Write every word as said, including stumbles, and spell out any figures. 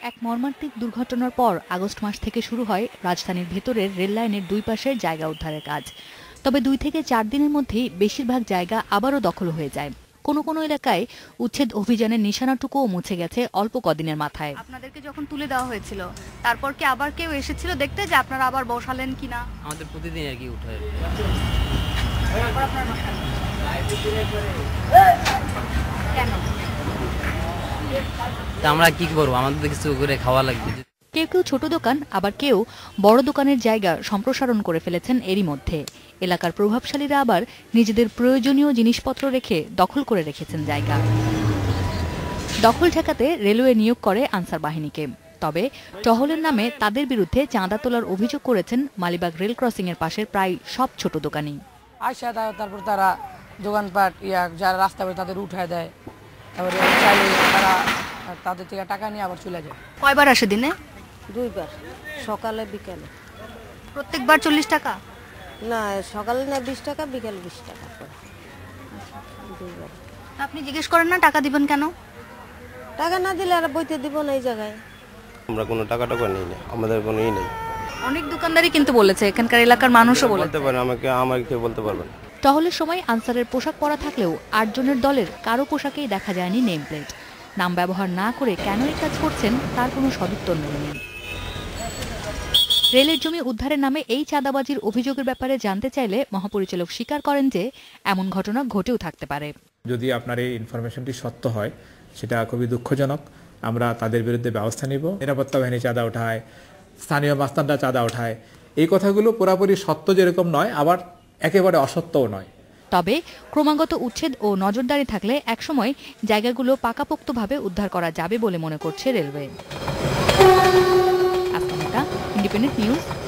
এক মর্মান্তিক দুর্ঘটনার পর আগস্ট মাস থেকে শুরু হয় রাজধানীর ভেতরের রেল লাইনের দুই পাশের জায়গা উদ্ধারের কাজ। তবে দুই থেকে চার দিনের মধ্যেই বেশিরভাগ জায়গা আবারও দখল হয়ে যায়। কোনো কোনো এলাকায় উচ্ছেদ অভিযানের নিশানাটুকুও মুছে গেছে অল্প কদিনের মাথায়। আপনাদেরকে যখন তুলে দেওয়া হয়েছিল তারপর কি আবার কেউ এসেছিল দেখতে যে আপনারা আবার বসালেন কিনা? আমাদের প্রতিদিন আর কি উঠে আমরা কি করবো, আমাদের কিছু করে খাওয়া লাগবে। কেউ কেউ ছোট দোকান, আবার কেউ বড় দোকানের জায়গা সম্প্রসারণ করে ফেলেছেন এরই মধ্যে। এলাকার প্রভাবশালীরা আবার নিজেদের প্রয়োজনীয় জিনিসপত্র রেখে দখল করে রেখেছেন জায়গা। দখল ঠেকাতে রেলওয়ে নিয়োগ করে আনসার বাহিনীকে। তবে টহলের নামে তাদের বিরুদ্ধে চাঁদা তোলার অভিযোগ করেছেন মালিবাগ রেল ক্রসিং এর পাশের প্রায় সব ছোট দোকানি। আয়সা তারপর তারা দোকানপাট ইয়া যারা রাস্তা করে তাদের উঠায় দেয়, তারপরে চাইলে তারা তাদের থেকে টাকা নিয়ে আবার চলে যায়। কয়বার আসে দিনে? দুইবার, সকালে বিকালে। প্রত্যেকবার চল্লিশ টাকা? না, সকালে না বিশ টাকা, বিকালে বিশ টাকা দুইবার। আপনি জিজ্ঞেস করেন না টাকা দিবেন কেন? টাকা না দিলে আর বইতে দিব না এই জায়গায়। আমরা কোনো টাকা টাকা নেই না, আমাদের কোনো ই নেই। অনেক দোকানদারই কিন্তু বলেছে, এখানকার এলাকার মানুষও বলতে পারে, আমাকে আমাকে কেউ বলতে পারবে না। টহলের সময় আনসারের পোশাক পরা থাকলেও আটজনের দলের কারো পোশাকেই দেখা যায়নি নেম প্লেট। নাম ব্যবহার না করে কেন এই কাজ করছেন তার কোনো সদুত্তর নেই। রেলের জমি উদ্ধারের নামে এই চাঁদাবাজির অভিযোগের ব্যাপারে জানতে চাইলে মহাপরিচালক স্বীকার করেন যে এমন ঘটনা ঘটেও থাকতে পারে। যদি আপনার এই ইনফরমেশনটি সত্য হয় সেটা খুবই দুঃখজনক। আমরা তাদের বিরুদ্ধে ব্যবস্থা নিব। নিরাপত্তা বাহিনী চাঁদা ওঠায়, স্থানীয় মাস্তানরা চাঁদা ওঠায়, এই কথাগুলো পুরোপুরি সত্য যেরকম নয়, আবার একেবারে অসত্যও নয়। তবে ক্রমাগত উচ্ছেদ ও নজরদারি থাকলে একসময় জায়গাগুলো পাকাপোক্তভাবে উদ্ধার করা যাবে বলে মনে করছে রেলওয়ে। Independent news.